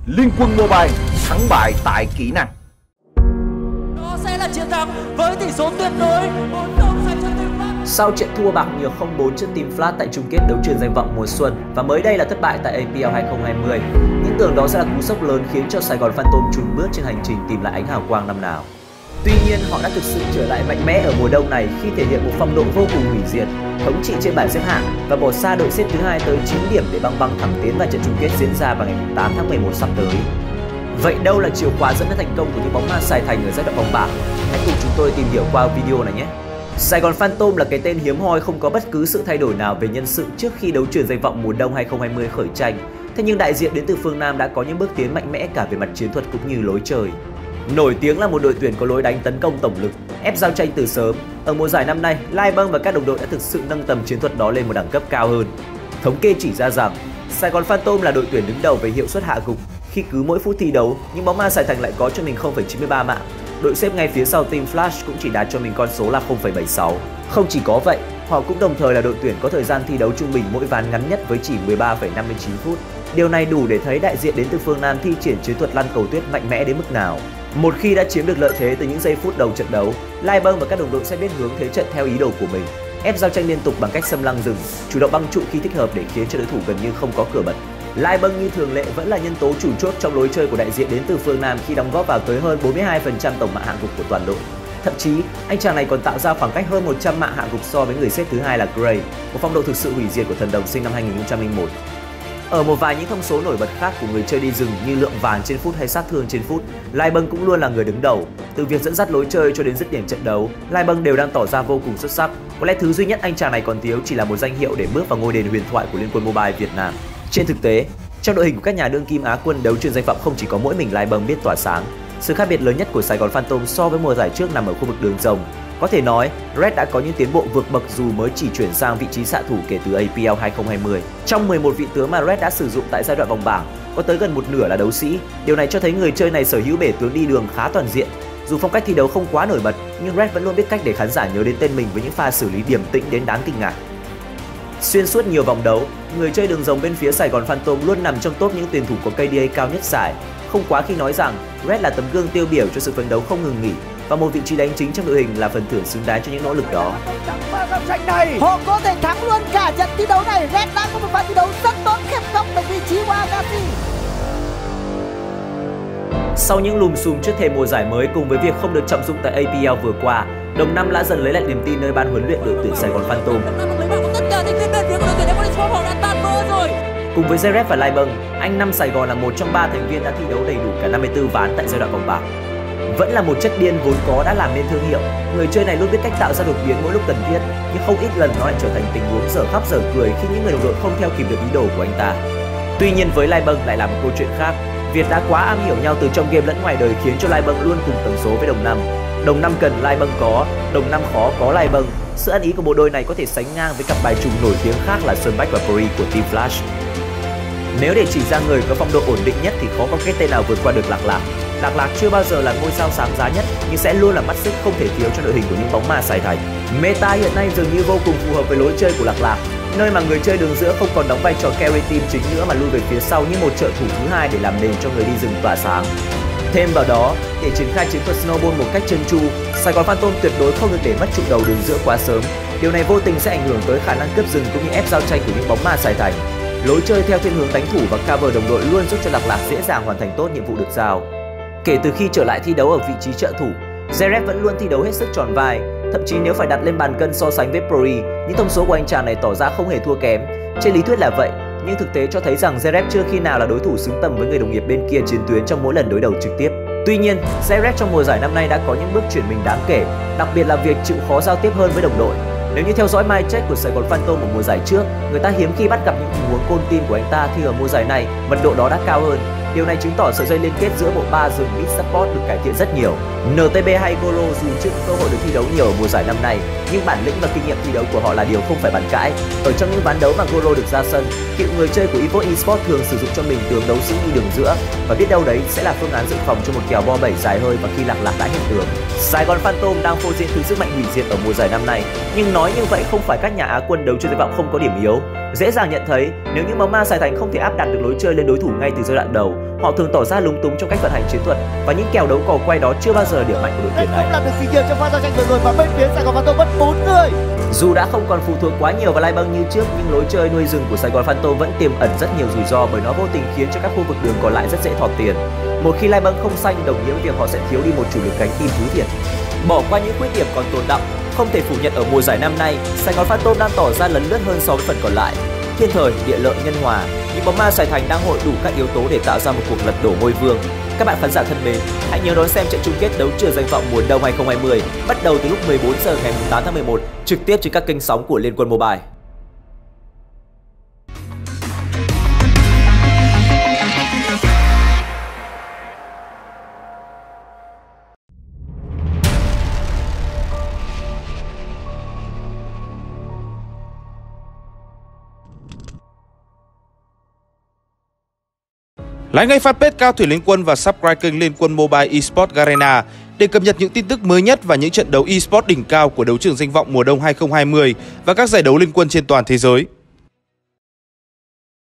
Liên Quân Mobile thắng bại tại kỹ năng. Đó sẽ là chiến thắng với tỷ số tuyệt đối 4-0 dành cho Team Flash. Sau trận thua bạc nhược 0-4 trước Team Flash tại chung kết đấu trường danh vọng mùa xuân và mới đây là thất bại tại APL 2020, những tưởng đó sẽ là cú sốc lớn khiến cho Sài Gòn Phantom chùn bước trên hành trình tìm lại ánh hào quang năm nào. Tuy nhiên, họ đã thực sự trở lại mạnh mẽ ở mùa đông này khi thể hiện một phong độ vô cùng hủy diệt, thống trị trên bảng xếp hạng và bỏ xa đội xếp thứ hai tới 9 điểm để băng băng thẳng tiến vào trận chung kết diễn ra vào ngày 8 tháng 11 sắp tới. Vậy đâu là chìa khóa dẫn đến thành công của những bóng ma Sài Thành ở giai đoạn vòng bảng? Hãy cùng chúng tôi tìm hiểu qua video này nhé! Sài Gòn Phantom là cái tên hiếm hoi không có bất cứ sự thay đổi nào về nhân sự trước khi đấu trường danh vọng mùa đông 2020 khởi tranh. Thế nhưng đại diện đến từ phương Nam đã có những bước tiến mạnh mẽ cả về mặt chiến thuật cũng như lối chơi. Nổi tiếng là một đội tuyển có lối đánh tấn công tổng lực, ép giao tranh từ sớm. Ở mùa giải năm nay, Lai Băng và các đồng đội đã thực sự nâng tầm chiến thuật đó lên một đẳng cấp cao hơn. Thống kê chỉ ra rằng, Sài Gòn Phantom là đội tuyển đứng đầu về hiệu suất hạ gục. Khi cứ mỗi phút thi đấu, những bóng ma Sài Thành lại có cho mình 0,93 mạng. Đội xếp ngay phía sau Team Flash cũng chỉ đạt cho mình con số là 0,76. Không chỉ có vậy, họ cũng đồng thời là đội tuyển có thời gian thi đấu trung bình mỗi ván ngắn nhất với chỉ 13,59 phút. Điều này đủ để thấy đại diện đến từ phương Nam thi triển chiến thuật lăn cầu tuyết mạnh mẽ đến mức nào. Một khi đã chiếm được lợi thế từ những giây phút đầu trận đấu, Lai Băng và các đồng đội sẽ biết hướng thế trận theo ý đồ của mình, ép giao tranh liên tục bằng cách xâm lăng rừng, chủ động băng trụ khi thích hợp để khiến cho đối thủ gần như không có cửa bật. Lai Băng như thường lệ vẫn là nhân tố chủ chốt trong lối chơi của đại diện đến từ phương Nam khi đóng góp vào tới hơn 42% tổng mạng hạ gục của toàn đội. Thậm chí, anh chàng này còn tạo ra khoảng cách hơn 100 mạng hạ gục so với người xếp thứ hai là Gray, một phong độ thực sự hủy diệt của thần đồng sinh năm 2001. Ở một vài những thông số nổi bật khác của người chơi đi rừng như lượng vàng trên phút hay sát thương trên phút, Lai Băng cũng luôn là người đứng đầu. Từ việc dẫn dắt lối chơi cho đến dứt điểm trận đấu, Lai Băng đều đang tỏ ra vô cùng xuất sắc. Có lẽ thứ duy nhất anh chàng này còn thiếu chỉ là một danh hiệu để bước vào ngôi đền huyền thoại của Liên Quân Mobile Việt Nam. Trên thực tế, trong đội hình của các nhà đương kim Á quân đấu trường danh vọng không chỉ có mỗi mình Lai Băng biết tỏa sáng. Sự khác biệt lớn nhất của Sài Gòn Phantom so với mùa giải trước nằm ở khu vực đường rồng. Có thể nói, Red đã có những tiến bộ vượt bậc dù mới chỉ chuyển sang vị trí xạ thủ kể từ APL 2020. Trong 11 vị tướng mà Red đã sử dụng tại giai đoạn vòng bảng, có tới gần một nửa là đấu sĩ. Điều này cho thấy người chơi này sở hữu bể tướng đi đường khá toàn diện. Dù phong cách thi đấu không quá nổi bật, nhưng Red vẫn luôn biết cách để khán giả nhớ đến tên mình với những pha xử lý điềm tĩnh đến đáng kinh ngạc. Xuyên suốt nhiều vòng đấu, người chơi đường rồng bên phía Sài Gòn Phantom luôn nằm trong top những tuyển thủ có KDA cao nhất giải. Không quá khi nói rằng Red là tấm gương tiêu biểu cho sự phấn đấu không ngừng nghỉ và một vị trí đánh chính trong đội hình là phần thưởng xứng đáng cho những nỗ lực đó. Họ có thể thắng luôn cả trận thi đấu này. Red đã có một pha thi đấu rất tốt khép góc được vị trí của Agassi. Sau những lùm xùm trước thềm mùa giải mới cùng với việc không được trọng dụng tại APL vừa qua, Đồng Năm đã dần lấy lại niềm tin nơi ban huấn luyện đội tuyển Sài Gòn Phantom. Cùng với Zeref và Lai Băng, anh Năm Sài Gòn là một trong 3 thành viên đã thi đấu đầy đủ cả 54 ván tại giai đoạn vòng bảng. Vẫn là một chất điên vốn có đã làm nên thương hiệu, người chơi này luôn biết cách tạo ra đột biến mỗi lúc cần thiết, nhưng không ít lần nó lại trở thành tình huống dở khóc dở cười khi những người đồng đội không theo kịp được ý đồ của anh ta. Tuy nhiên với Lai Băng lại là một câu chuyện khác. Việt đã quá am hiểu nhau từ trong game lẫn ngoài đời khiến cho Lai Băng luôn cùng tần số với Đồng Năm. Đồng Năm cần Lai Băng có, Đồng Năm khó có Lai Băng. Sự ăn ý của bộ đôi này có thể sánh ngang với cặp bài trùng nổi tiếng khác là Sunback và Pori của Team Flash. Nếu để chỉ ra người có phong độ ổn định nhất thì khó có cái tên nào vượt qua được Lạc Lạc. Lạc Lạc chưa bao giờ là ngôi sao sáng giá nhất nhưng sẽ luôn là mắt xích không thể thiếu trong đội hình của những bóng ma Sài Thành. Meta hiện nay dường như vô cùng phù hợp với lối chơi của Lạc Lạc, nơi mà người chơi đường giữa không còn đóng vai trò carry team chính nữa mà lui về phía sau như một trợ thủ thứ hai để làm nền cho người đi rừng tỏa sáng. Thêm vào đó, để triển khai chiến thuật snowball một cách trơn tru, Sài Gòn Phantom tuyệt đối không được để mất trụ đầu đường giữa quá sớm. Điều này vô tình sẽ ảnh hưởng tới khả năng cướp rừng cũng như ép giao tranh của những bóng ma Sài Thành. Lối chơi theo thiên hướng đánh thủ và cover đồng đội luôn giúp cho Lạc Lạc dễ dàng hoàn thành tốt nhiệm vụ được giao. Kể từ khi trở lại thi đấu ở vị trí trợ thủ, Zeref vẫn luôn thi đấu hết sức tròn vai. Thậm chí nếu phải đặt lên bàn cân so sánh với Pori, những thông số của anh chàng này tỏ ra không hề thua kém. Trên lý thuyết là vậy, nhưng thực tế cho thấy rằng Zeref chưa khi nào là đối thủ xứng tầm với người đồng nghiệp bên kia chiến tuyến trong mỗi lần đối đầu trực tiếp. Tuy nhiên, Zeref trong mùa giải năm nay đã có những bước chuyển mình đáng kể, đặc biệt là việc chịu khó giao tiếp hơn với đồng đội. Nếu như theo dõi my check của Sài Gòn Phantom ở mùa giải trước, người ta hiếm khi bắt gặp những tình huống côn tin của anh ta thì ở mùa giải này, mật độ đó đã cao hơn. Điều này chứng tỏ sợi dây liên kết giữa bộ ba rừng mid support được cải thiện rất nhiều. NTB hay Goro dù chưa có cơ hội được thi đấu nhiều ở mùa giải năm nay, nhưng bản lĩnh và kinh nghiệm thi đấu của họ là điều không phải bàn cãi. Ở trong những ván đấu mà Goro được ra sân, cựu người chơi của Evoke Esports thường sử dụng cho mình tướng đấu sĩ đi đường giữa và biết đâu đấy sẽ là phương án dự phòng cho một kèo bo 7 dài hơi và khi Lạc Lạc đã hiện tướng. Sài Gòn Phantom đang phô diễn thứ sức mạnh hủy diệt ở mùa giải năm nay, nhưng nói như vậy không phải các nhà Á quân đấu trên danh vọng không có điểm yếu. Dễ dàng nhận thấy, nếu như bóng ma Sài Thành không thể áp đặt được lối chơi lên đối thủ ngay từ giai đoạn đầu, họ thường tỏ ra lúng túng trong cách vận hành chiến thuật và những kèo đấu cò quay đó chưa bao giờ điểm mạnh của đội tuyển này. Không làm được gì nhiều trong pha giao tranh vừa rồi và bên phía Sài Gòn Phantom mất 4 người. Dù đã không còn phụ thuộc quá nhiều vào Lai Băng như trước, nhưng lối chơi nuôi rừng của Sài Gòn Phantom vẫn tiềm ẩn rất nhiều rủi ro bởi nó vô tình khiến cho các khu vực đường còn lại rất dễ thọt tiền. Một khi Lai Băng không xanh đồng nghĩa với việc họ sẽ thiếu đi một chủ lực cánh tim thứ thiệt. Bỏ qua những khuyết điểm còn tồn đọng, không thể phủ nhận ở mùa giải năm nay, Sài Gòn Phantom đang tỏ ra lấn lướt hơn so với phần còn lại. Thiên thời, địa lợi, nhân hòa, những bóng ma Sài Thành đang hội đủ các yếu tố để tạo ra một cuộc lật đổ ngôi vương. Các bạn khán giả thân mến, hãy nhớ đón xem trận chung kết đấu trường danh vọng mùa đông 2020 bắt đầu từ lúc 14 giờ ngày 8 tháng 11 trực tiếp trên các kênh sóng của Liên Quân Mobile. Like ngay fanpage Cao Thủy Liên Quân và subscribe kênh Liên Quân Mobile Esports Garena để cập nhật những tin tức mới nhất và những trận đấu esports đỉnh cao của đấu trường danh vọng mùa đông 2020 và các giải đấu liên quân trên toàn thế giới.